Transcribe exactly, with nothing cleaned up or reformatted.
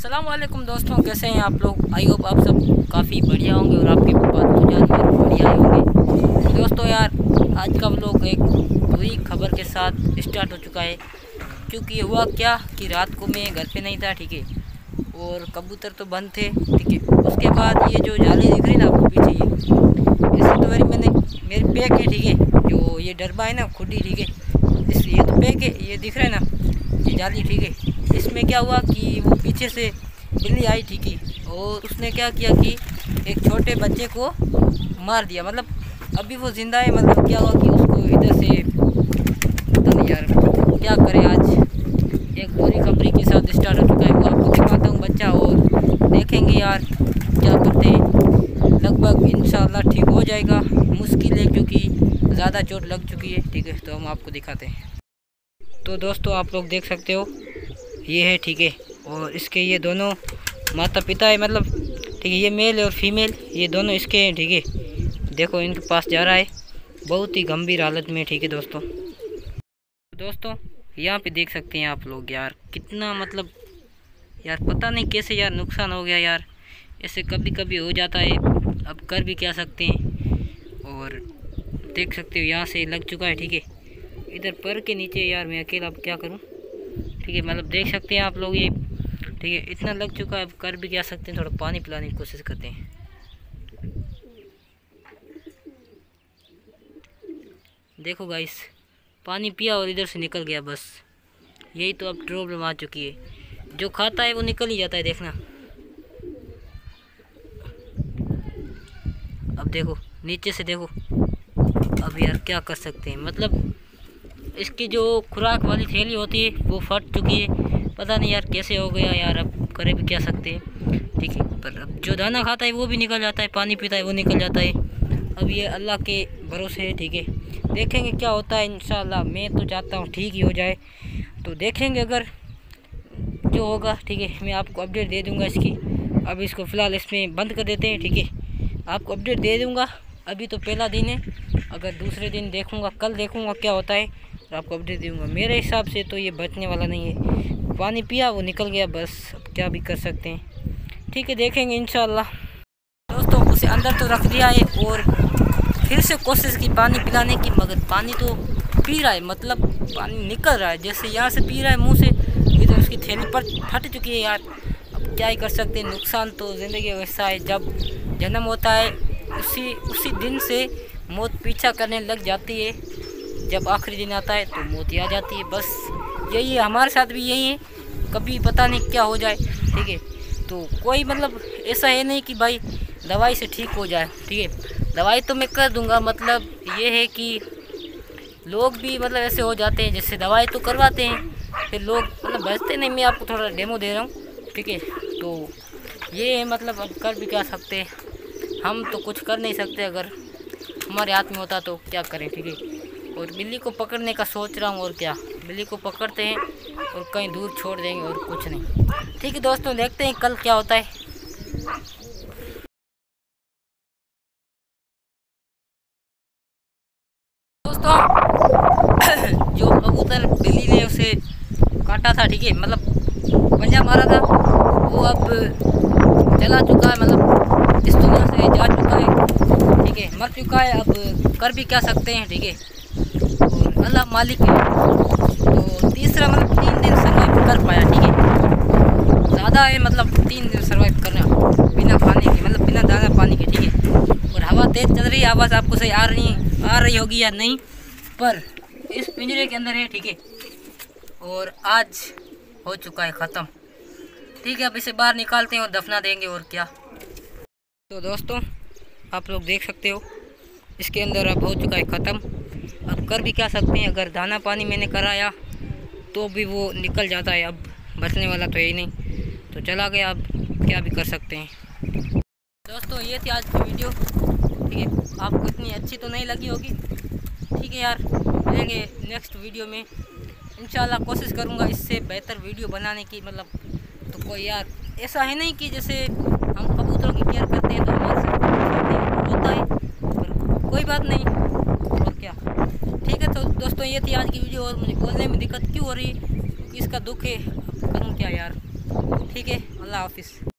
अस्सलाम वालेकुम दोस्तों, कैसे हैं आप लोग। आई होप आप सब काफ़ी बढ़िया होंगे और आपके बात जानवर बढ़िया ही होंगे। तो दोस्तों यार, आज का व्लॉग एक बुरी खबर के साथ स्टार्ट हो चुका है। क्योंकि हुआ क्या कि रात को मैं घर पे नहीं था, ठीक है, और कबूतर तो बंद थे, ठीक है। उसके बाद ये जो जाली दिख रही ना आपको पीछे, ये इसे तो मेरी मैंने मेरी पैक है, ठीक है। जो ये डरबा है ना खुडी, ठीक है, इस ये तो पैक है, ये दिख रहा है ना ये जाली, ठीक है। इसमें क्या हुआ कि वो पीछे से बिल्ली आई, ठीक है, और उसने क्या किया कि एक छोटे बच्चे को मार दिया। मतलब अभी वो जिंदा है। मतलब क्या हुआ कि उसको इधर से पता नहीं यार क्या करे। आज एक बुरी खबरी के साथ स्टार्ट हो चुका है। वो आपको दिखाता हूँ बच्चा और देखेंगे यार क्या करते हैं। लगभग इंशाल्लाह ठीक हो जाएगा। मुश्किल है क्योंकि ज़्यादा चोट लग चुकी है, ठीक है। तो हम आपको दिखाते हैं। तो दोस्तों आप लोग देख सकते हो, ये है, ठीक है, और इसके ये दोनों माता पिता है, मतलब ठीक है, ये मेल और फीमेल ये दोनों इसके हैं, ठीक है। देखो इनके पास जा रहा है, बहुत ही गंभीर हालत में, ठीक है दोस्तों। दोस्तों यहाँ पे देख सकते हैं आप लोग यार, कितना मतलब यार पता नहीं कैसे यार नुकसान हो गया यार। ऐसे कभी कभी हो जाता है, अब कर भी क्या सकते हैं। और देख सकते हो यहाँ से लग चुका है, ठीक है। इधर पर के नीचे यार मैं अकेला अब क्या करूँ, ठीक है। मतलब देख सकते हैं आप लोग ये, ठीक है, इतना लग चुका है, अब कर भी क्या सकते हैं। थोड़ा पानी पिलाने की कोशिश करते हैं। देखो गाइस, पानी पिया और इधर से निकल गया, बस यही तो अब प्रॉब्लम आ चुकी है। जो खाता है वो निकल ही जाता है, देखना। अब देखो नीचे से देखो, अब यार क्या कर सकते हैं। मतलब इसकी जो खुराक वाली थैली होती है वो फट चुकी है। पता नहीं यार कैसे हो गया यार, अब करे भी क्या सकते हैं, ठीक है। पर अब जो दाना खाता है वो भी निकल जाता है, पानी पीता है वो निकल जाता है। अब ये अल्लाह के भरोसे है, ठीक है। देखेंगे क्या होता है इंशाल्लाह। मैं तो चाहता हूँ ठीक ही हो जाए, तो देखेंगे अगर जो होगा, ठीक है। मैं आपको अपडेट दे दूँगा इसकी। अब इसको फ़िलहाल इसमें बंद कर देते हैं, ठीक है। आपको अपडेट दे दूँगा। अभी तो पहला दिन है, अगर दूसरे दिन देखूँगा, कल देखूँगा क्या होता है, तो आपको अपडेट दूँगा। मेरे हिसाब से तो ये बचने वाला नहीं है। पानी पिया वो निकल गया, बस अब क्या भी कर सकते हैं, ठीक है। देखेंगे इंशाल्लाह। दोस्तों उसे अंदर तो रख दिया है और फिर से कोशिश की पानी पिलाने की, मगर पानी तो पी रहा है, मतलब पानी निकल रहा है जैसे यहाँ से पी रहा है मुँह से। इधर उसकी थैली पर फट चुकी है यार। अब क्या ही कर सकते हैं। नुकसान तो ज़िंदगी वैसा है, जब जन्म होता है उसी उसी दिन से मौत पीछा करने लग जाती है। जब आखिरी दिन आता है तो मौत ही आ जाती है, बस यही है। हमारे साथ भी यही है, कभी पता नहीं क्या हो जाए, ठीक है। तो कोई मतलब ऐसा है नहीं कि भाई दवाई से ठीक हो जाए, ठीक है। दवाई तो मैं कर दूंगा, मतलब ये है कि लोग भी मतलब ऐसे हो जाते हैं, जैसे दवाई तो करवाते हैं फिर लोग मतलब बचते नहीं। मैं आपको थोड़ा डेमो दे रहा हूँ, ठीक है। तो ये है, मतलब अब कर भी क्या सकते हैं। हम तो कुछ कर नहीं सकते, अगर हमारे हाथ में होता तो क्या करें, ठीक है। और बिल्ली को पकड़ने का सोच रहा हूँ, और क्या, बिल्ली को पकड़ते हैं और कहीं दूर छोड़ देंगे और कुछ नहीं, ठीक है दोस्तों। देखते हैं कल क्या होता है। दोस्तों जो कबूतर बिल्ली ने उसे काटा था, ठीक है, मतलब पंजा मारा था, वो अब चला चुका है, मतलब इस दुनिया से जा चुका है, ठीक है, मर चुका है। अब कर भी क्या सकते हैं, ठीक है, और अल्लाह मालिक है। तो तीसरा मतलब तीन दिन सर्वाइव कर पाया, ठीक है। ज़्यादा है मतलब तीन दिन सर्वाइव करना बिना खाने के, मतलब बिना दाना पानी के, ठीक है। और हवा तेज़ चल रही है, आवाज़ आपको सही आ रही आ रही होगी या नहीं, पर इस पिंजरे के अंदर है, ठीक है। और आज हो चुका है ख़त्म, ठीक है। अब इसे बाहर निकालते हैं और दफना देंगे, और क्या। तो दोस्तों आप लोग देख सकते हो, इसके अंदर अब हो चुका है ख़त्म। अब कर भी क्या सकते हैं। अगर दाना पानी मैंने कराया तो भी वो निकल जाता है, अब बचने वाला तो यही नहीं, तो चला गया, अब क्या भी कर सकते हैं। दोस्तों ये थी आज की वीडियो, ठीक है। आपको इतनी अच्छी तो नहीं लगी होगी, ठीक है यार। मिलेंगे नेक्स्ट वीडियो में इंशाल्लाह। कोशिश करूँगा इससे बेहतर वीडियो बनाने की। मतलब तो कोई यार ऐसा है नहीं कि जैसे हम कबूतरों की केयर करते हैं तो हमारे साथ होता है, पर कोई बात नहीं, और क्या, ठीक है। तो दोस्तों ये थी आज की वीडियो, और मुझे बोलने में दिक्कत क्यों हो रही है, क्योंकि इसका दुख है, अब करूँ क्या यार। ठीक है, अल्लाह हाफिज़।